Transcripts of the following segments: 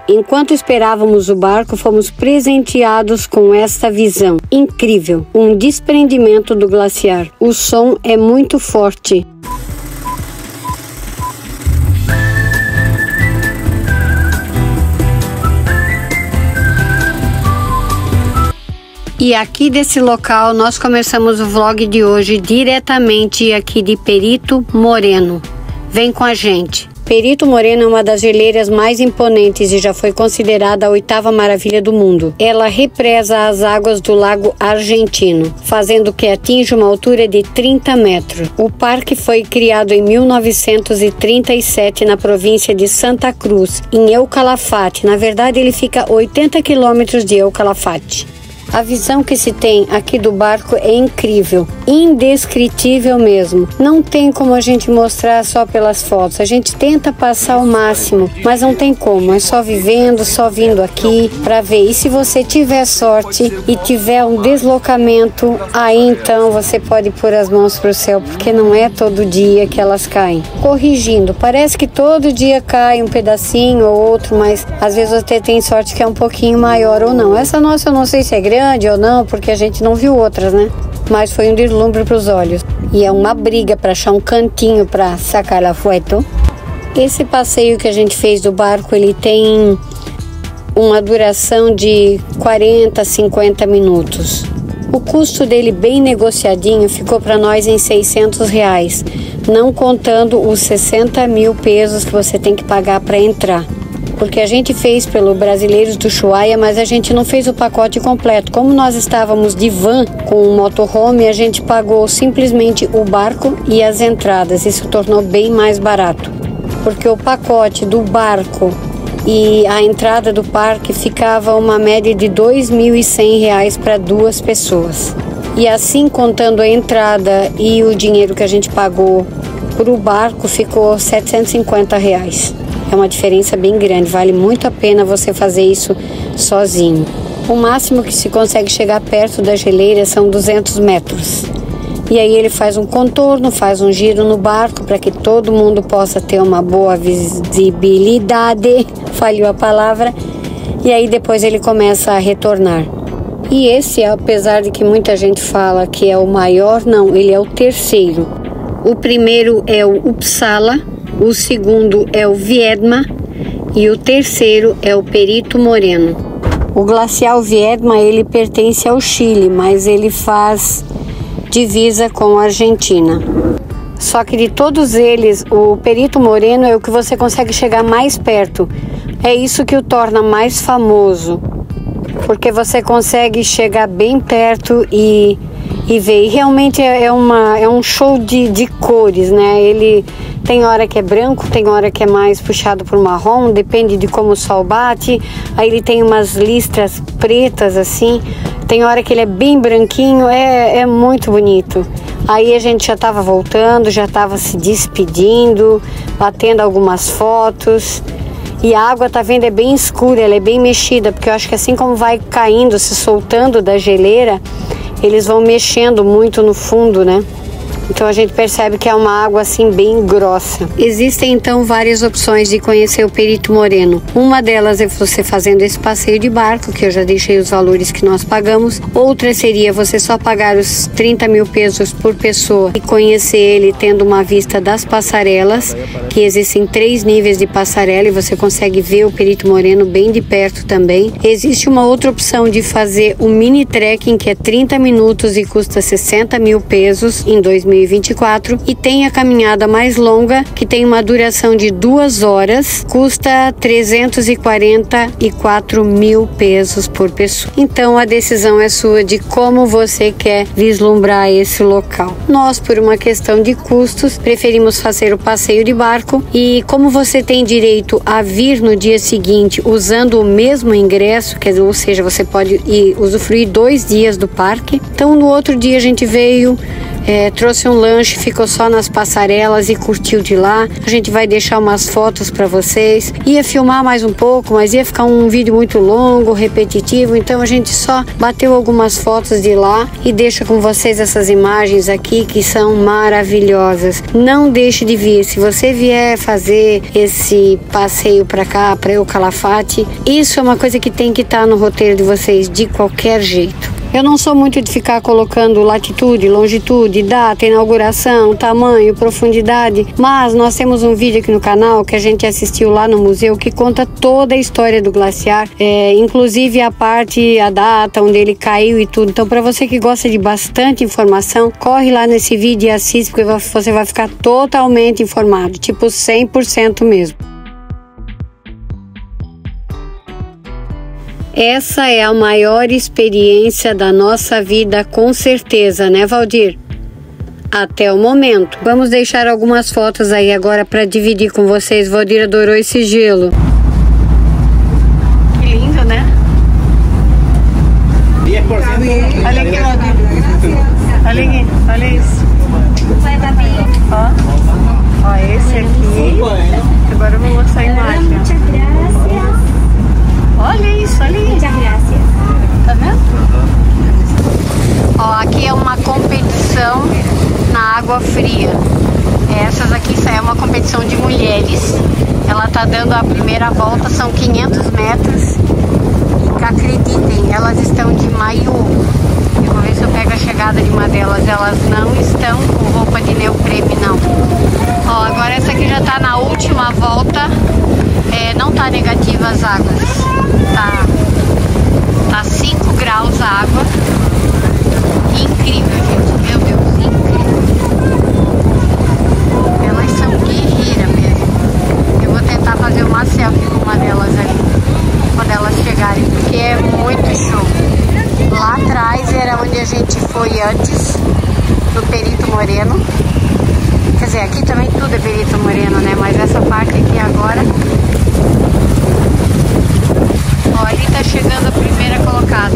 Enquanto esperávamos o barco, fomos presenteados com esta visão incrível, um desprendimento do glaciar. O som é muito forte. E aqui desse local nós começamos o vlog de hoje diretamente aqui de Perito Moreno. Vem com a gente. Perito Moreno é uma das geleiras mais imponentes e já foi considerada a 8ª maravilha do mundo. Ela represa as águas do Lago Argentino, fazendo que atinja uma altura de 30 metros. O parque foi criado em 1937 na província de Santa Cruz, em El Calafate. Na verdade, ele fica a 80 quilômetros de El Calafate. A visão que se tem aqui do barco é incrível, indescritível mesmo. Não tem como a gente mostrar só pelas fotos. A gente tenta passar o máximo, mas não tem como. É só vivendo, só vindo aqui para ver. E se você tiver sorte e tiver um deslocamento, aí então você pode pôr as mãos pro céu, porque não é todo dia que elas caem. Corrigindo, parece que todo dia cai um pedacinho ou outro, mas às vezes você tem sorte que é um pouquinho maior ou não. Essa nossa eu não sei se é grande ou não, porque a gente não viu outras, né? Mas foi um deslumbre para os olhos. E é uma briga para achar um cantinho para sacar a foto. Esse passeio que a gente fez do barco, ele tem uma duração de 40, 50 minutos. O custo dele bem negociadinho ficou para nós em R$600, não contando os 60 mil pesos que você tem que pagar para entrar. Porque a gente fez pelo Brasileiros do Ushuaia, mas a gente não fez o pacote completo. Como nós estávamos de van com o motorhome, a gente pagou simplesmente o barco e as entradas. Isso tornou bem mais barato. Porque o pacote do barco e a entrada do parque ficava uma média de R$2.100 para 2 pessoas. E assim, contando a entrada e o dinheiro que a gente pagou para o barco, ficou R$750. É uma diferença bem grande, vale muito a pena você fazer isso sozinho. O máximo que se consegue chegar perto da geleira são 200 metros. E aí ele faz um contorno, faz um giro no barco para que todo mundo possa ter uma boa visibilidade, falhou a palavra, e aí depois ele começa a retornar. E esse, apesar de que muita gente fala que é o maior, não, ele é o terceiro. O primeiro é o Uppsala, o segundo é o Viedma e o terceiro é o Perito Moreno. O glacial Viedma, ele pertence ao Chile, mas ele faz divisa com a Argentina. Só que de todos eles, o Perito Moreno é o que você consegue chegar mais perto. É isso que o torna mais famoso, porque você consegue chegar bem perto e ver. E realmente é um show de cores, né? Ele tem hora que é branco, tem hora que é mais puxado por marrom, depende de como o sol bate. Aí ele tem umas listras pretas assim, tem hora que ele é bem branquinho, é muito bonito. Aí a gente já estava voltando, já estava se despedindo, batendo algumas fotos. E a água, tá vendo, é bem escura, ela é bem mexida, porque eu acho que assim como vai caindo, se soltando da geleira, eles vão mexendo muito no fundo, né? Então a gente percebe que é uma água assim bem grossa. Existem então várias opções de conhecer o Perito Moreno. Uma delas é você fazendo esse passeio de barco, que eu já deixei os valores que nós pagamos. Outra seria você só pagar os 30 mil pesos por pessoa e conhecer ele tendo uma vista das passarelas, que existem 3 níveis de passarela e você consegue ver o Perito Moreno bem de perto também. Existe uma outra opção de fazer o mini trekking, que é 30 minutos e custa 60 mil pesos em 2024, e tem a caminhada mais longa, que tem uma duração de 2 horas, custa 344 mil pesos por pessoa. Então a decisão é sua de como você quer vislumbrar esse local. Nós, por uma questão de custos, preferimos fazer o passeio de barco, e como você tem direito a vir no dia seguinte usando o mesmo ingresso, quer dizer, ou seja, você pode usufruir 2 dias do parque. Então no outro dia a gente veio, trouxe um lanche, ficou só nas passarelas e curtiu de lá. A gente vai deixar umas fotos para vocês. Ia filmar mais um pouco, mas ia ficar um vídeo muito longo, repetitivo, então a gente só bateu algumas fotos de lá e deixa com vocês essas imagens aqui que são maravilhosas. Não deixe de vir. Se você vier fazer esse passeio para cá, para o Calafate, isso é uma coisa que tem que estar no roteiro de vocês de qualquer jeito. Eu não sou muito de ficar colocando latitude, longitude, data, inauguração, tamanho, profundidade, mas nós temos um vídeo aqui no canal que a gente assistiu lá no museu que conta toda a história do glaciar, inclusive a data onde ele caiu e tudo. Então, para você que gosta de bastante informação, corre lá nesse vídeo e assiste, porque você vai ficar totalmente informado, tipo 100% mesmo. Essa é a maior experiência da nossa vida, com certeza, né, Valdir? Até o momento. Vamos deixar algumas fotos aí agora para dividir com vocês. Valdir adorou esse gelo. Que lindo, né? 10%. Olha aqui, Valdir. Olha aqui, olha isso. Ó, esse aqui. Agora eu vou mostrar a imagem. Olha isso, olha isso. Tá vendo? Ó, aqui é uma competição na água fria. Essas aqui, isso é uma competição de mulheres. Ela tá dando a primeira volta, são 500 metros. E acreditem, elas estão de maiô. Eu vou ver se eu pego a chegada de uma delas. Elas não estão com roupa de neoprene, não. Ó, agora essa aqui já tá na última volta. Não tá negativa as águas. Tá 5 graus a água. Incrível, gente. Meu Deus, incrível. Elas são guerreiras mesmo. Eu vou tentar fazer uma selfie com uma delas ali, quando elas chegarem, porque é muito show. Lá atrás era onde a gente foi antes, no Perito Moreno. Quer dizer, aqui também tudo é Perito Moreno, né? Mas essa parte aqui agora... Ó, ali tá chegando a primeira colocada.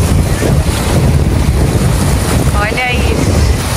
Olha isso.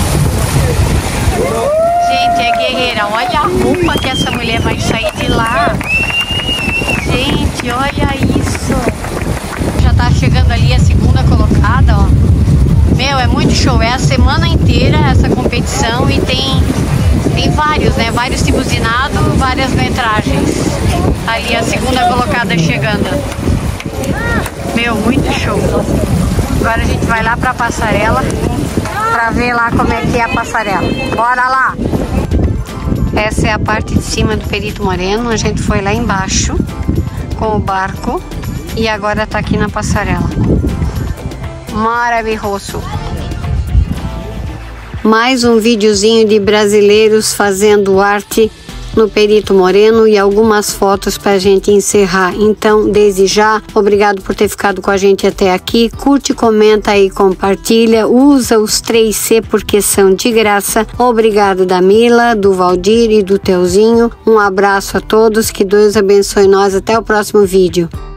Gente, é guerreira. Olha a roupa que essa mulher vai sair de lá. Gente, olha isso. Já tá chegando ali a segunda colocada, ó. Meu, é muito show. É a semana inteira essa competição e tem vários, né? Vários tipos de nado, várias metragens. Ali a segunda colocada chegando. Meu, muito show. Agora a gente vai lá pra passarela pra ver lá como é que é a passarela. Bora lá! Essa é a parte de cima do Perito Moreno. A gente foi lá embaixo com o barco e agora tá aqui na passarela. Maravilhoso! Mais um videozinho de brasileiros fazendo arte no Perito Moreno e algumas fotos pra gente encerrar. Então, desde já, obrigado por ter ficado com a gente até aqui. Curte, comenta aí, compartilha. Usa os 3C porque são de graça. Obrigado da Mila, do Valdir e do Teuzinho. Um abraço a todos. Que Deus abençoe nós. Até o próximo vídeo.